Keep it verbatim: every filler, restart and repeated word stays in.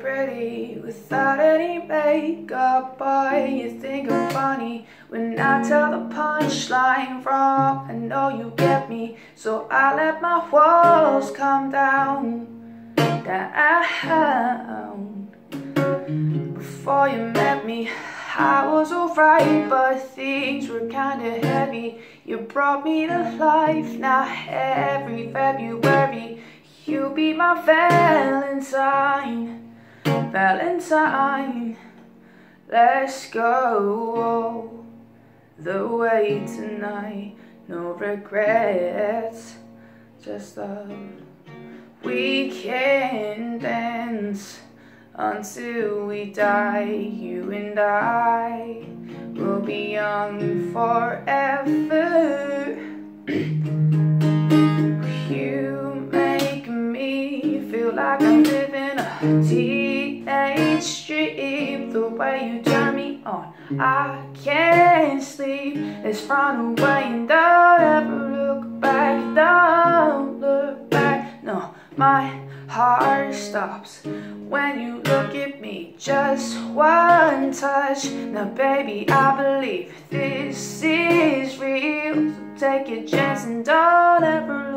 pretty without any makeup, but you think I'm funny when I tell the punchline wrong. I know you get me, so I let my walls come down, down. Before you met me, I was alright, but things were kinda heavy. You brought me to life. Now every February you'll be my Valentine, Valentine. Let's go all the way tonight. No regrets, just love. We can dance until we die. You and I will be young forever. You make me feel like I'm living a teenage dream. The way you turn me on, I can't sleep. Let's run away and don't ever look back. Don't look back. No, my heart stops when you look at me. Just one touch. Now baby, I believe this is real. So take a chance and don't ever